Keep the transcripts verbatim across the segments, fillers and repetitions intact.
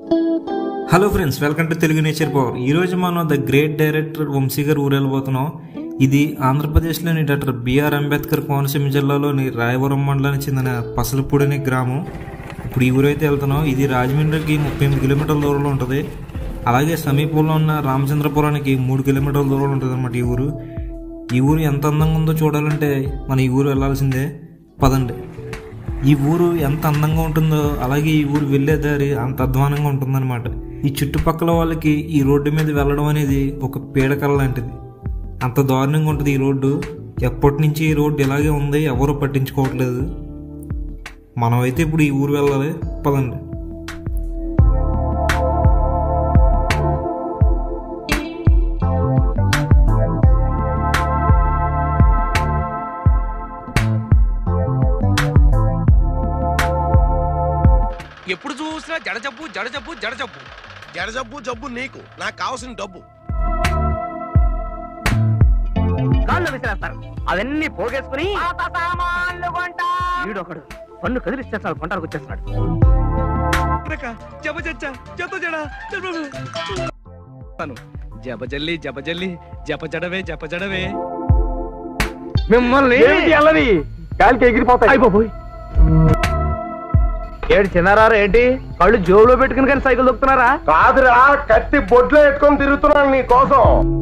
Hello friends, welcome to Telugu nature power. ఈరోజు మనం the great director Vamsi గారు ఊరు వెళ్ళబోతున్నాం. ఇది ఆంధ్రప్రదేశ్లోని డాక్టర్ బిఆర్ అంబేద్కర్ కోనసీమ జిల్లాలోని రాయవరం మండలానికి చెందిన పసలపూడి అనే గ్రామం. ఇప్పుడు ఈ ఊరైతే వెళ్తున్నాం. ఇది రాజమండ్రికి ముప్పై ఎనిమిది కిలోమీటర్ల దూరంలో ఉంటుంది. అలాగే సమీపంలో ఉన్న రామచంద్రపురానికి మూడు కిలోమీటర్ల దూరంలో ఉంటుంది అన్నమాట ఈ ఊరు. ఈ ఊరు ఎంత అందంగా ఉందో చూడాలంటే మన ఈ ఊరు వెళ్ళాల్సిందే. పదండి. ఈ ఊరు ఎంత అందంగా ఉంటుందో అలాగే ఈ ఊరు వెళ్ళే దారి అంత అధ్వానంగా ఉంటుందన్నమాట. ఈ చుట్టుపక్కల వాళ్ళకి ఈ రోడ్డు మీద వెళ్ళడం అనేది ఒక పీడకల లాంటిది. అంత దారుణంగా ఉంటుంది ఈ రోడ్డు. ఎప్పటి నుంచి ఈ రోడ్డు ఇలాగే ఉంది, ఎవరు పట్టించుకోవట్లేదు. మనమైతే ఇప్పుడు ఈ ఊరు వెళ్ళాలి. పదండి. ఎప్పుడు చూసినా జడ జబ్బు జడ జబ్బు జడ జబ్బు జడ జబ్బు జబ్బు నీకు, నాకు కావాల్సిన డబ్బు. కాళ్ళు విసిరేస్తారు, అవన్నీ పోగేసుకుని వీడొకడు పన్ను కదిలిస్తే చాలు పంటకు వచ్చేస్తున్నాడు. జబ జచ్చా జత జడ జబజల్లి జబజల్లి జప జడవే జప జడవే మిమ్మల్ని గాలికి ఎగిరిపోతాయి. అయిపోయి ఏడు చిన్నారా ఏంటి కళ్ళు జోబులో పెట్టుకుని కానీ సైకిల్ దొక్కుతున్నారా? కాదురా, కత్తి బొడ్లో పెట్టుకొని తిరుగుతున్నాను నీ కోసం.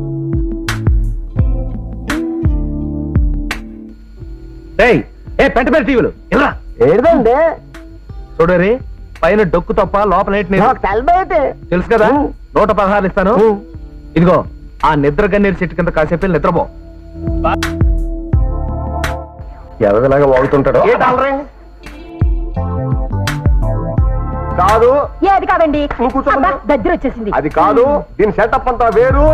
ఏ పెంట పెద్ద టీవీలు ఇలా ఏదండి చూడరి, పైన డొక్కు తప్ప లోపల తెలుసు కదా. నూట పదహారు ఇస్తాను. ఇదిగో ఆ నిద్ర గన్నీరు చెట్టు కింద కాసేపు నిద్రపో. ఎవరిలాగా వాగుతుంటాడు. కాదు అది కాదండి, దగ్గర వచ్చేసింది. అది కాదు, దీని సెటప్ అంతా వేరు.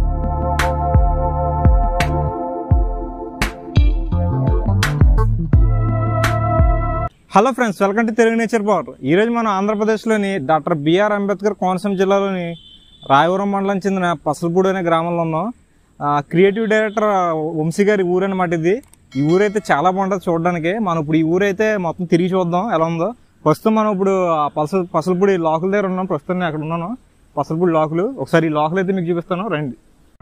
Hello friends, welcome to Telugu nature power. ఈరోజు మనం ఆంధ్రప్రదేశ్లోని డాక్టర్ బిఆర్ అంబేద్కర్ కోనసీమ జిల్లాలోని రాయవరం మండలం చెందిన పసలపూడి అనే గ్రామంలో ఉన్నాం. క్రియేటివ్ డైరెక్టర్ వంశీ గారి ఊరు అనమాట ఇది. ఈ ఊరైతే చాలా బాగుంటుంది చూడడానికి. మనం ఇప్పుడు ఈ ఊరైతే మొత్తం తిరిగి చూద్దాం ఎలా ఉందో. ప్రస్తుతం మనం ఇప్పుడు పసల పసలపూడి లోకల్ దగ్గర ఉన్నాం. ప్రస్తుతం నేను అక్కడ ఉన్నాను, పసలపూడి లోకలు. ఒకసారి ఈ లోకల్ అయితే మీకు చూపిస్తాను, రండి.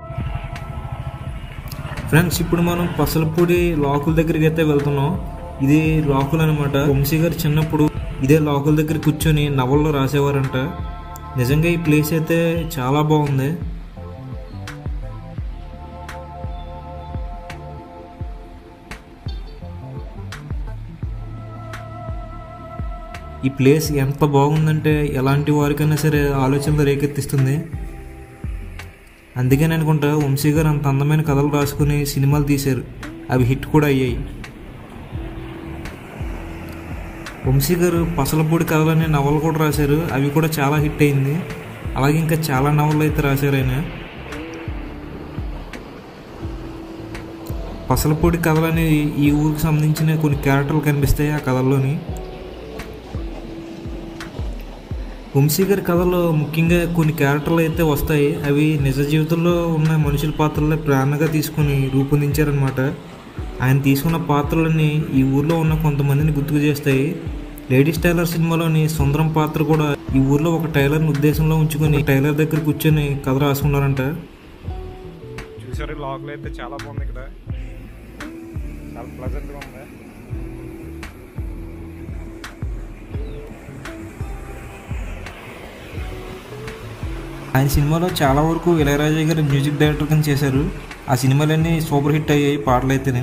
ఫ్రెండ్స్, ఇప్పుడు మనం పసలపూడి లోకల్ దగ్గరికి అయితే వెళ్తున్నాం. ఇది లోకల్ అనమాట. వంశీ గారు చిన్నప్పుడు ఇదే లోకల్ దగ్గర కూర్చొని నవల్లో రాసేవారంట. నిజంగా ఈ ప్లేస్ అయితే చాలా బాగుంది. ఈ ప్లేస్ ఎంత బాగుందంటే ఎలాంటి వారికైనా సరే ఆలోచనలు రేకెత్తిస్తుంది. అందుకని అనుకుంటా వంశీ గారు అంత అందమైన కథలు రాసుకుని సినిమాలు తీశారు. అవి హిట్ కూడా అయ్యాయి. వంశీ గారు పసలపూడి కథలనే నవలు కూడా రాశారు. అవి కూడా చాలా హిట్ అయింది. అలాగే ఇంకా చాలా నవలు అయితే రాశారు ఆయన. పసలపూడి కథలని ఈ ఊరికి సంబంధించిన కొన్ని క్యారెక్టర్లు కనిపిస్తాయి ఆ కథల్లోని. వంశీ గారి కథలో ముఖ్యంగా కొన్ని క్యారెక్టర్లు అయితే వస్తాయి. అవి నిజ జీవితంలో ఉన్న మనుషుల పాత్రలే ప్రేరణగా తీసుకుని రూపొందించారనమాట. ఆయన తీసుకున్న పాత్రలని ఈ ఊర్లో ఉన్న కొంతమందిని గుర్తుకు చేస్తాయి. లేడీస్ టైలర్ సినిమాలోని సుందరం పాత్ర కూడా ఈ ఊర్లో ఒక టైలర్ని ఉద్దేశంలో ఉంచుకొని టైలర్ దగ్గర కూర్చొని కథ రాసుకున్నారంట. చూసారు, లోకల్ అయితే చాలా బాగుంది. ఇక్కడ చాలా ప్లెజెంట్గా ఉంది. ఆయన సినిమాలో చాలా వరకు ఇళయరాజా గారు మ్యూజిక్ డైరెక్టర్ కింద చేశారు. ఆ సినిమాలన్నీ సూపర్ హిట్ అయ్యాయి పాటలు అయితేనే.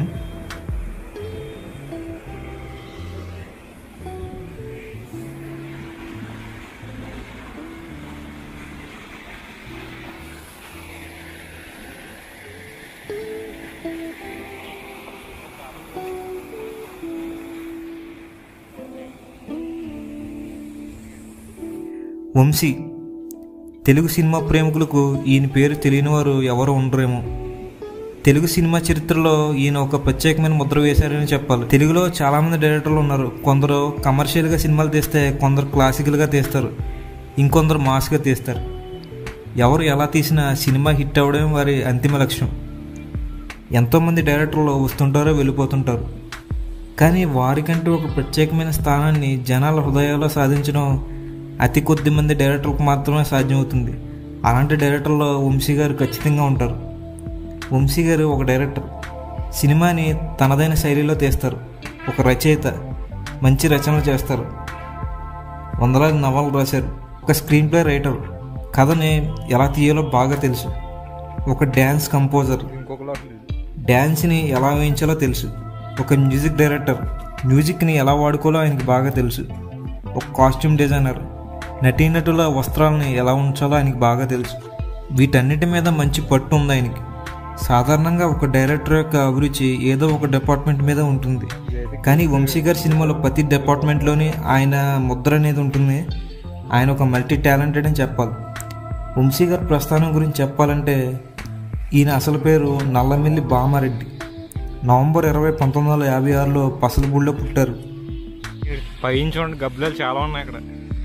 వంశీ తెలుగు సినిమా ప్రేమికులకు ఈయన పేరు తెలియని వారు ఎవరు ఉండరేమో. తెలుగు సినిమా చరిత్రలో ఈయన ఒక ప్రత్యేకమైన ముద్ర వేశారని చెప్పాలి. తెలుగులో చాలామంది డైరెక్టర్లు ఉన్నారు. కొందరు కమర్షియల్గా సినిమాలు తీస్తే, కొందరు క్లాసికల్గా తీస్తారు, ఇంకొందరు మాస్గా తీస్తారు. ఎవరు ఎలా తీసినా సినిమా హిట్ అవ్వడం వారి అంతిమ లక్ష్యం. ఎంతోమంది డైరెక్టర్లు వస్తుంటారో వెళ్ళిపోతుంటారు. కానీ వారికంటూ ఒక ప్రత్యేకమైన స్థానాన్ని జనాల హృదయాల్లో సాధించడం అతి కొద్ది మంది డైరెక్టర్లకు మాత్రమే సాధ్యమవుతుంది. అలాంటి డైరెక్టర్లో వంశీ గారు ఖచ్చితంగా ఉంటారు. వంశీ గారు ఒక డైరెక్టర్, సినిమాని తనదైన శైలిలో తీస్తారు. ఒక రచయిత, మంచి రచనలు చేస్తారు, వందలాది నవలు రాశారు. ఒక స్క్రీన్ ప్లే రైటర్, కథని ఎలా తీయాలో బాగా తెలుసు. ఒక డ్యాన్స్ కంపోజర్, డ్యాన్స్ని ఎలా వేయించాలో తెలుసు. ఒక మ్యూజిక్ డైరెక్టర్, మ్యూజిక్ని ఎలా వాడుకోవాలో ఆయనకి బాగా తెలుసు. ఒక కాస్ట్యూమ్ డిజైనర్, నటీనటుల వస్త్రాలని ఎలా ఉంచాలో ఆయనకి బాగా తెలుసు. వీటన్నిటి మీద మంచి పట్టు ఉంది ఆయనకి. సాధారణంగా ఒక డైరెక్టర్ యొక్క అభిరుచి ఏదో ఒక డిపార్ట్మెంట్ మీద ఉంటుంది, కానీ వంశీ గారి సినిమాలో ప్రతి డిపార్ట్మెంట్లోని ఆయన ముద్ర అనేది ఉంటుంది. ఆయన ఒక మల్టీ టాలెంటెడ్ అని చెప్పాలి. వంశీ గారి ప్రస్థానం గురించి చెప్పాలంటే ఈయన అసలు పేరు నల్లమిల్లి బామారెడ్డి. నవంబర్ ఇరవై పంతొమ్మిది వందల యాభై ఆరులో పసలపూడిలో పుట్టారు. పైన చూడండి గబ్బలాలు చాలా ఉన్నాయి అక్కడ.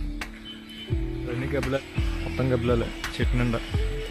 రెండు గబ్బలాలు, మొత్తం గబ్బలాలు చెట్టు నిండా.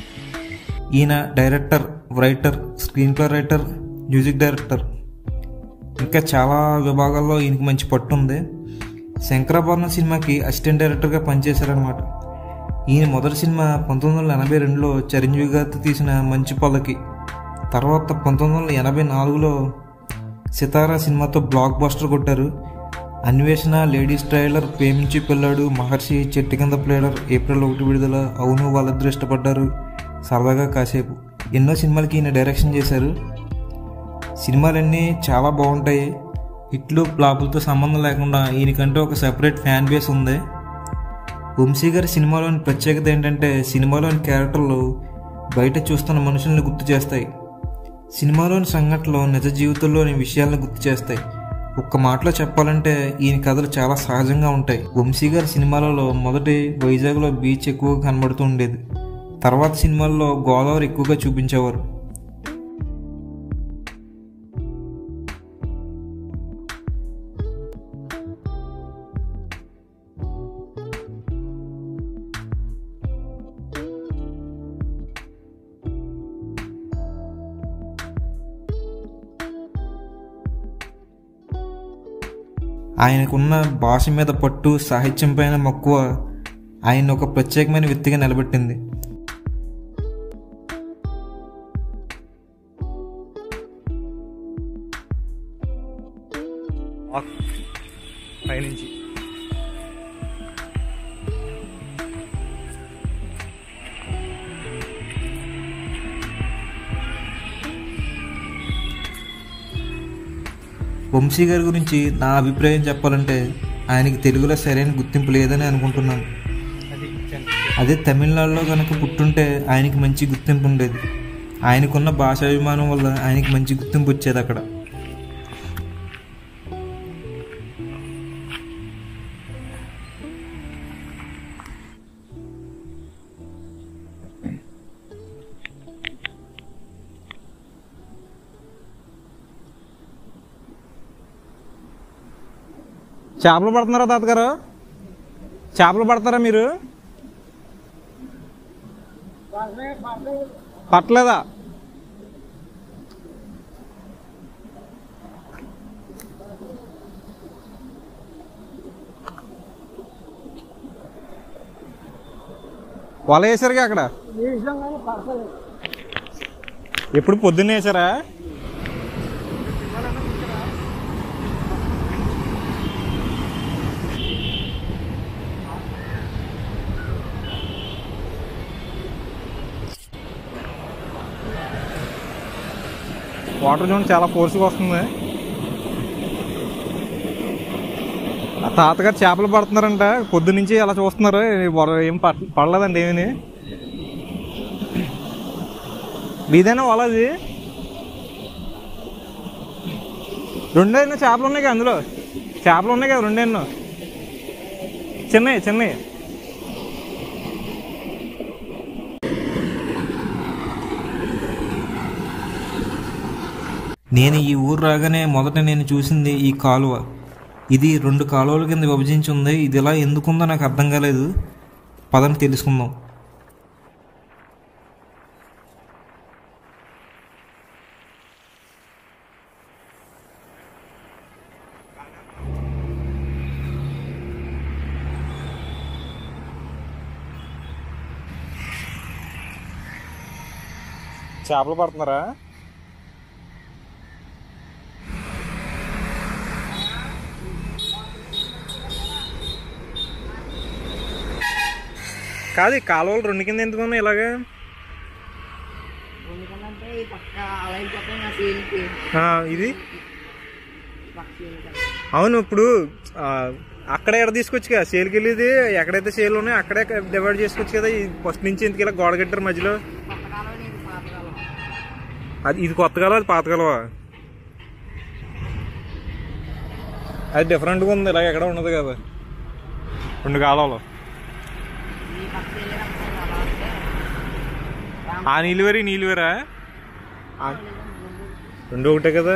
ఈయన director, writer, screen play writer, music director, ఇంకా చాలా విభాగాల్లో ఈయనకి మంచి పట్టు ఉంది. శంకరాభరణం సినిమాకి అసిస్టెంట్ డైరెక్టర్గా పనిచేశారనమాట. ఈయన మొదటి సినిమా పంతొమ్మిది వందల ఎనభై రెండులో చిరంజీవి గారితో తీసిన మంచి పల్లకి. తర్వాత పంతొమ్మిది వందల ఎనభై నాలుగులో సితారా సినిమాతో బ్లాక్ బస్టర్ కొట్టారు. అన్వేషణ, లేడీస్ ట్రైలర్, ప్రేమించి పిల్లాడు, మహర్షి, చెట్టు కింద ప్లేడర్, ఏప్రిల్ ఒకటి విడుదల, అవును వాళ్ళిద్దరూ ఇష్టపడ్డారు, సరదాగా కాసేపు, ఎన్నో సినిమాలకి ఈయన డైరెక్షన్ చేశారు. సినిమాలన్నీ చాలా బాగుంటాయి. హిట్లు ఫ్లాపులతో సంబంధం లేకుండా ఈయనకంటూ ఒక సెపరేట్ ఫ్యాన్ బేస్ ఉంది. వంశీ గారి సినిమాలోని ప్రత్యేకత ఏంటంటే సినిమాలోని క్యారెక్టర్లు బయట చూస్తున్న మనుషుల్ని గుర్తు చేస్తాయి. సినిమాలోని సంఘటనలు నిజ జీవితంలోని విషయాలను గుర్తు చేస్తాయి. ఒక్క మాటలో చెప్పాలంటే ఈయన కథలు చాలా సహజంగా ఉంటాయి. వంశీ గారి సినిమాలలో మొదటి వైజాగ్లో బీచ్ ఎక్కువగా కనబడుతూ ఉండేది. తర్వాత సినిమాల్లో గోదావరి ఎక్కువగా చూపించేవారు. ఆయనకున్న భాష మీద పట్టు, సాహిత్యం పైన మక్కువ ఆయన ఒక ప్రత్యేకమైన వ్యక్తిగా నిలబెట్టింది. పైనుంచి వంశీ గారి గురించి నా అభిప్రాయం చెప్పాలంటే ఆయనకి తెలుగులో సరైన గుర్తింపు లేదని అనుకుంటున్నాను. అదే తమిళనాడులో కనుక పుట్టుంటే ఆయనకి మంచి గుర్తింపు ఉండేది. ఆయనకున్న భాషాభిమానం వల్ల ఆయనకి మంచి గుర్తింపు వచ్చేది అక్కడ. చేపలు పడుతున్నారా తాతగారు? చేపలు పడతారా మీరు? పట్టలేదా? వల వేసారుగా అక్కడ? ఎప్పుడు పొద్దున్నే వేసారా? వాటర్ జోన్ చాలా ఫోర్స్గా వస్తుంది. ఆ తాతగారు చేపలు పడుతున్నారంట, పొద్దు నుంచి అలా చూస్తున్నారు. ఏం పడలేదండి ఏమని. మీదైనా వాళ్ళది రెండేన్నో చేపలు ఉన్నాయి కదా, అందులో చేపలు ఉన్నాయి కదా రెండేన్నో, చిన్నవి చిన్నవి. నేను ఈ ఊరు రాగానే మొదట నేను చూసింది ఈ కాలువ. ఇది రెండు కాలువల కింద విభజించి ఉంది. ఇది ఇలా ఎందుకుందో నాకు అర్థం కాలేదు. పదని తెలుసుకుందాం. చేపలు పడుతున్నారా? కాదు ఈ కాలువలు రెండు కింద ఎందుకు ఉన్నాయి ఇలాగా? ఇది అవును. ఇప్పుడు అక్కడ ఎక్కడ తీసుకొచ్చు కదా సేల్కి వెళ్ళేది, ఎక్కడైతే సేల్ ఉన్నాయో అక్కడే డివైడ్ చేసుకోవచ్చు కదా. ఫస్ట్ నుంచి ఎందుకు ఇలా గోడ కట్టారు మధ్యలో? అది ఇది కొత్త కాలువ, అది పాత కాలువ. అది డిఫరెంట్గా ఉంది, ఇలాగ ఎక్కడ ఉండదు కదా రెండు కాలువలు. ఆ నీళ్ళు వేరు, ఈ నీళ్ళు వేరా? రెండు ఒకటే కదా.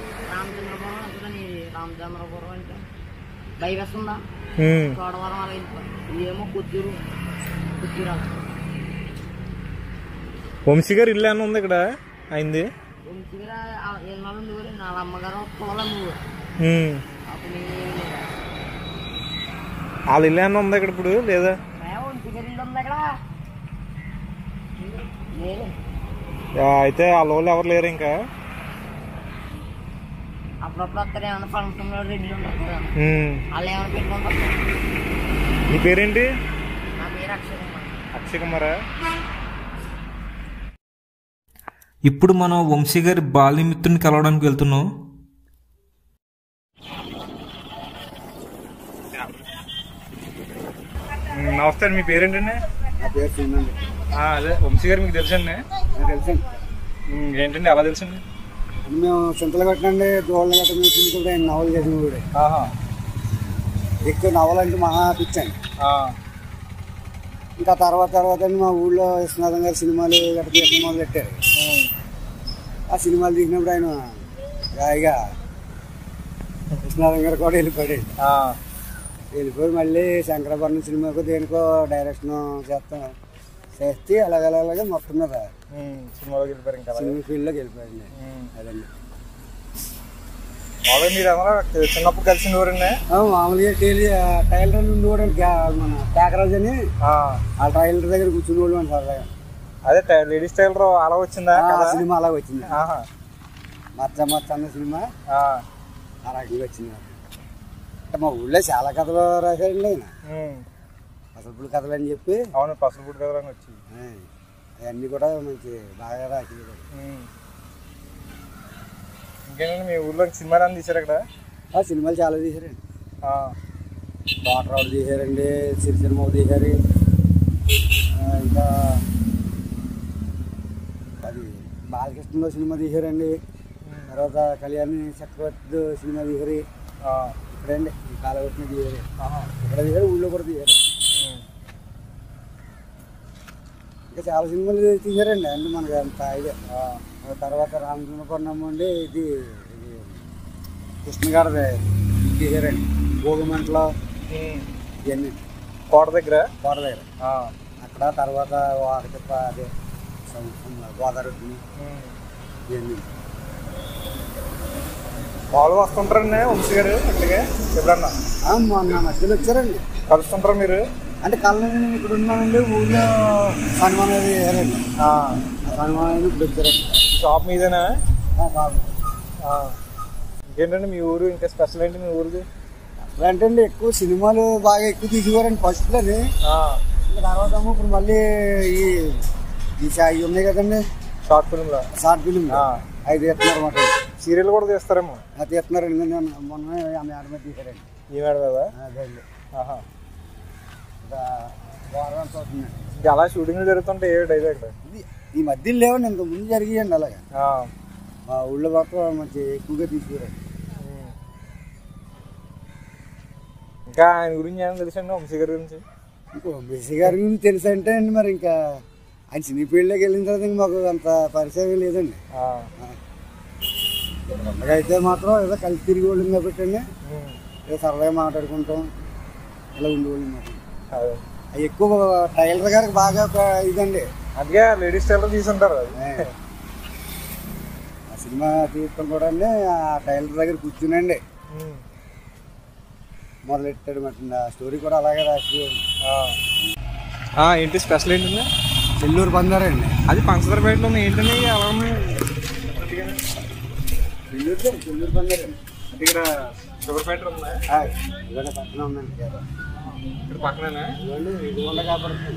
వంశీ గారు ఇల్లు అన్న ఉంది ఇక్కడ అయింది. వాళ్ళ ఇల్లు అన్న ఉంది ఇక్కడ ఇప్పుడు లేదా? అయితే వాళ్ళ వాళ్ళు ఎవరు లేరు ఇంకా? నీ పేరేంటి? అక్షయ్ కుమారా? ఇప్పుడు మనం వంశీ గారి బాల్యమిత్రుని కలవడానికి వెళ్తున్నాం. నమస్తే అండి, మీ పేరేంటండి? అదే వంశీ గారు మీకు తెలుసండి? తెలుసండి. ఏంటండి అలా తెలుసండి? మేము చింతలు కట్టండి, దోళ్ళ గట్ట మేము తింటుంటే నవలు చేసిన కూడా ఎక్కువ నవలు అంటే మహా పిచ్చండి. ఇంకా తర్వాత తర్వాత మా ఊళ్ళో విశ్వనాథం గారు సినిమాలు గట్ట తీసిన మొదలు పెట్టారు. ఆ సినిమాలు తీసినప్పుడు ఆయన హాయిగా విశ్వనాథం గారు కూడా వెళ్ళిపోయాడు. వెళ్ళిపోయి మళ్ళీ శంకరాభరణం సినిమాకు దేనికో డైరెక్షన్ చేస్తాం చేస్తే అలాగలాగే మొత్తం మీద సినిమాలోకి వెళ్ళిపోయారు. ఇంకా సినిమా ఫీల్డ్లోకి వెళ్ళిపోయింది. అదండి చిన్నప్పుడు కలిసిన ఊరండి. మామూలుగా టైలర్ ఉండేవాడు మన త్యాగరాజు అని, ఆ టైలర్ దగ్గర కూర్చునేవాడు అని సరదాగా. అదే లేడీస్ టైలర్ అలా వచ్చిందా సినిమా? అలా వచ్చింది. మచ్చ మచ్చ అన్న సినిమా ఆ రకంగా వచ్చింది. అంటే మా ఊళ్ళో చాలా కథలు రాశారండి ఆయన, పసలపూడి కథలు అని చెప్పి. అవును, పసలపూడి కథలు అని వచ్చి అవన్నీ కూడా మంచి బాగా రాసింది. ఇంకేంటండి మీ ఊళ్ళో సినిమాలు అన్నీ తీశారు అక్కడ? ఆ సినిమాలు చాలా తీశారండి. బాటరావుడు తీశారండి, సిరిసినిమా తీశారు, ఇంకా అది బాలకృష్ణలో సినిమా తీశారండి. తర్వాత కళ్యాణి చక్రవర్తి సినిమా తీశారు. ఇక్కడండి ఈ కాలవట్టిన తీశారు, ఇక్కడ తీశారు, ఊళ్ళో కూడా తీశారు. ఇంకా చాలా సినిమాలు తీశారండి అంటే మనకి అంత ఐడియా. తర్వాత రామచంద్రపురం అండి, ఇది ఇది కృష్ణగాడది తీశారండి, భోగిమంటలో ఇవన్నీ కోట దగ్గర కోట దగ్గర అక్కడ. తర్వాత వాకతిప్ప అదే గోదావరి ఇవన్నీ వాళ్ళు వస్తుంటారండి వంశీ గారు అక్కడికి ఎప్పుడన్నా? మొన్న మధ్యలో వచ్చారండి. కలుస్తుంటారు మీరు? అంటే కళ్ళని ఇక్కడ ఉన్నానండి, ఊళ్ళో సన్మానం వేయాలండి. ఆ సన్మానం ఇప్పుడు వచ్చారండి. షాప్ మీదేనా? బాబు ఇంకేంటండి మీ ఊరు ఇంకా స్పెషల్ ఏంటి మీ ఊరికి? అసలు అంటే ఎక్కువ సినిమాలు బాగా ఎక్కువ తీసేవారండి ఫస్ట్లోని. తర్వాత ఇప్పుడు మళ్ళీ ఈ ఈ ఇవి ఉన్నాయి కదండి షార్ట్ ఫిల్మ్ షార్ట్ ఫిల్మ్ అవి తీస్తున్నారు అన్నమాట. సీరియల్ కూడా తీస్తారేమో? అది తీస్తున్నారండి. మొన్న ఆ మేడ మీద తీసారండి. ఈ మేడ కదా? అదండి. ఇంకా అలా షూటింగ్లు జరుగుతుంటే ఏ డైలీ అక్కడ ఈ మధ్యలో లేవండి, ఇంత ముందు జరిగాయండి అలాగే. మా ఊళ్ళో మాత్రం మంచి ఎక్కువగా తీసుకురండి. ఇంకా ఆయన గురించి ఏమైనా తెలుసండి వంశీ గారి గురించి? ఇంకా వంశీ గారి గురించి తెలుసు అంటే అండి మరి ఇంకా ఆయన సినీ ఫీల్డ్లోకి వెళ్ళిన తర్వాత ఇంక మాకు అంత పరిచయం లేదండి. అయితే మాత్రం ఏదో కలిసి తిరిగి వాళ్ళు కాబట్టి అండి ఏదో సరదాగా మాట్లాడుకుంటాం ఇలా ఉండేవాళ్ళు మాట. ఎక్కువ టైలర్ గారికి బాగా ఇదండి, అందుకే లేడీస్ టైలర్ తీసుంటారు. ఆ సినిమా తీయటం కూడా అండి ఆ టైలర్ దగ్గర కూర్చునండి మొదలెట్టాడు మాట. ఆ స్టోరీ కూడా అలాగే రాసి. ఏంటి స్పెషల్ ఏంటండి? నెల్లూరు బందారండి. అది పంచదారపేటలో ఉంది ఏంటండి అలా ఉన్నాయి? నెల్లూరు నెల్లూరు బందారండి. అంటే ఇక్కడ షుగర్ ఫ్యాక్టరీ ఉందా? ఇక్కడ పక్కన ఉందండి. ఇక్కడ పక్కనేనా? ఇది ఉండ కాబట్టి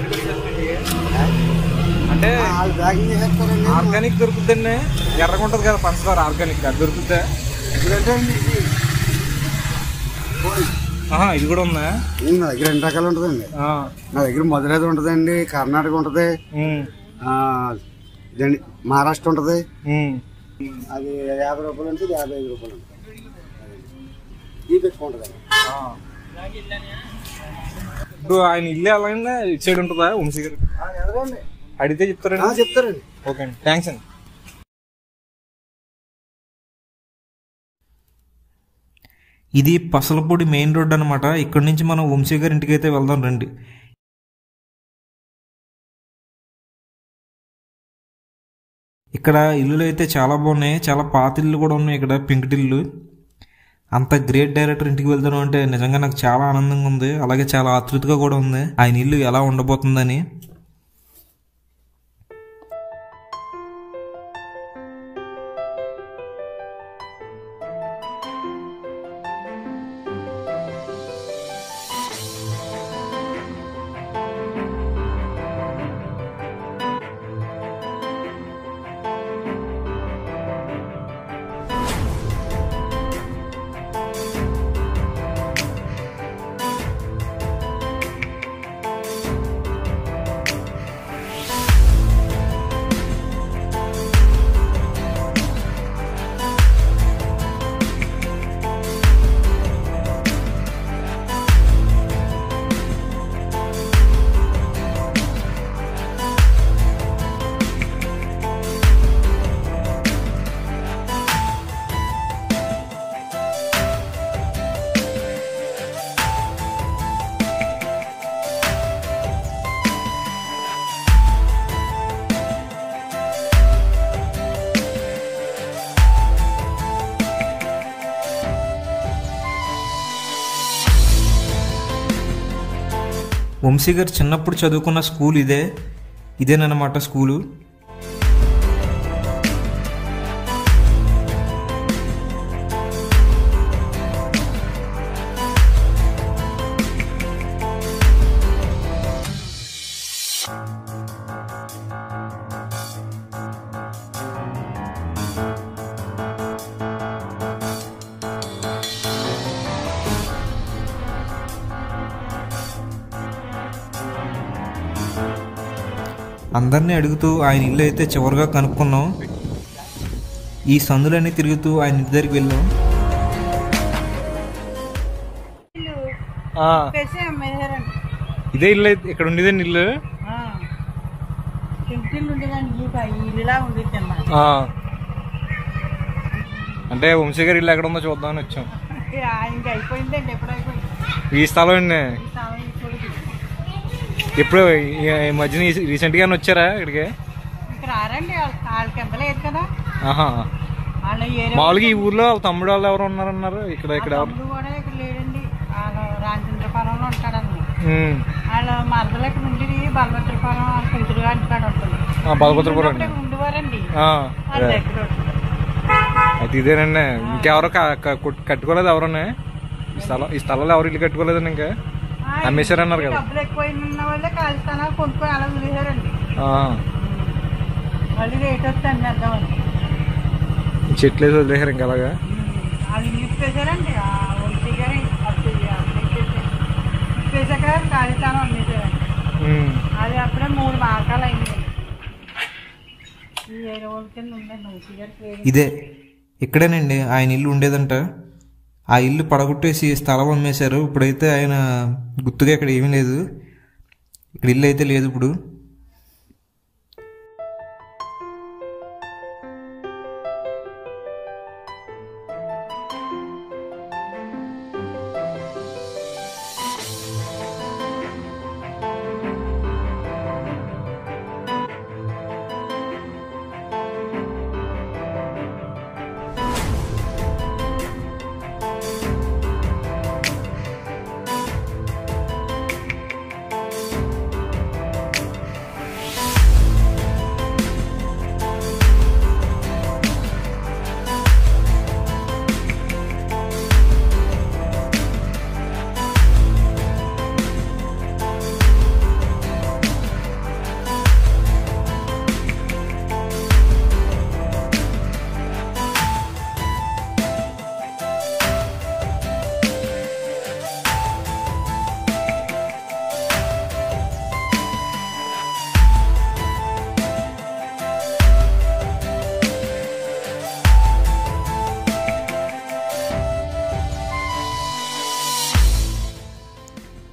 అంటే వాళ్ళు ప్యాకింగ్ చేసేస్తారండి. ఆర్గానిక్ దొరుకుతుందండి, ఎర్రగా ఉంటుంది కదా పంచదార, ఆర్గానిక్ అది దొరుకుతుందా? ఎందుకంటే ఆహా, ఇది కూడా ఉందా? నా దగ్గర రెండు రకాలు ఉంటుందండి. నా దగ్గర మధురైతే ఉంటుందండి, కర్ణాటక ఉంటుంది, ఇదండి మహారాష్ట్ర ఉంటుంది. అది యాభై రూపాయలు ఉంటుంది, యాభై ఐదు రూపాయలు ఉంటుంది. ఈ ఎక్కువ ఉంటుంది. ఇప్పుడు ఆయన ఇల్లు ఎలా ఇటు సైడ్ ఉంటుందా వంశీ గారు? ఎవరండి అడిగితే చెప్తారండి? చెప్తారండి. ఓకే అండి, థ్యాంక్స్ అండి. ఇది పసలపూడి మెయిన్ రోడ్ అనమాట. ఇక్కడ నుంచి మనం వంశీ గారి ఇంటికి అయితే వెళ్దాం రండి. ఇక్కడ ఇల్లులు అయితే చాలా బాగున్నాయి, చాలా పాత ఇల్లు కూడా ఉన్నాయి ఇక్కడ, పెంకుటిల్లు. అంత గ్రేట్ డైరెక్టర్ ఇంటికి వెళ్తాను అంటే నిజంగా నాకు చాలా ఆనందంగా ఉంది, అలాగే చాలా ఆతృతగా కూడా ఉంది ఆయన ఇల్లు ఎలా ఉండబోతుందని. వంశీ గారు చిన్నప్పుడు చదువుకున్న స్కూల్ ఇదే ఇదేనమాట స్కూలు. అందరినీ అడుగుతూ ఆయన ఇల్లు అయితే చివరిగా కనుక్కున్నాం. ఈ సందులన్నీ తిరుగుతూ ఆయన ఇంటి దగ్గరికి వెళ్ళాం. ఇదే ఇల్లు ఇక్కడ ఉండేదండి ఇల్లు. అంటే వంశీ గారి ఇల్లు ఎక్కడ ఉందో చూద్దామని వచ్చాం. ఈ స్థలం అండి. ఇప్పుడు ఈ మధ్యన రీసెంట్ గా వచ్చారా ఇక్కడికి? మామూలుగా ఈ ఊర్లో వాళ్ళ తమ్ముడు వాళ్ళు ఎవరు ఉన్నారన్నారు ఇక్కడ? ఇక్కడ బలభద్రపురం అయితే ఇదేనండి. ఇంకెవరో కట్టుకోలేదు ఎవరన్నా ఈ స్థలం? ఈ స్థలంలో ఎవరు ఇల్లు కట్టుకోలేదండి ఇంకా అమ్మేశారన్నారు కదా. చెట్లు వేసి వదిలేశారు ఇంకా అలాగా. ఇదే ఇక్కడేనండి ఆయన ఇల్లు ఉండేదంట. ఆ ఇల్లు పడగొట్టేసి స్థలం అమ్మేశారు. ఇప్పుడైతే ఆయన గుర్తుగా ఇక్కడ ఏమీ లేదు, ఇక్కడ ఇల్లు అయితే లేదు ఇప్పుడు.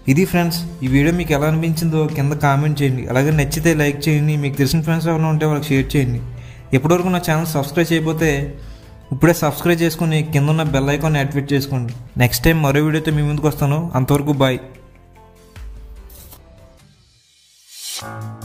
ఇది ఫ్రెండ్స్, ఈ వీడియో మీకు ఎలా అనిపించిందో కింద కామెంట్ చేయండి. అలాగే నచ్చితే లైక్ చేయండి. మీకు తెలిసిన ఫ్రెండ్స్ ఎవరైనా ఉంటే వాళ్ళకి షేర్ చేయండి. ఎప్పటివరకు నా ఛానల్ సబ్స్క్రైబ్ చేయకపోతే ఇప్పుడే సబ్స్క్రైబ్ చేసుకుని కింద ఉన్న బెల్ ఐకాన్ యాక్టివేట్ చేసుకోండి. నెక్స్ట్ టైం మరో వీడియోతో మీ ముందుకు వస్తాను. అంతవరకు బాయ్.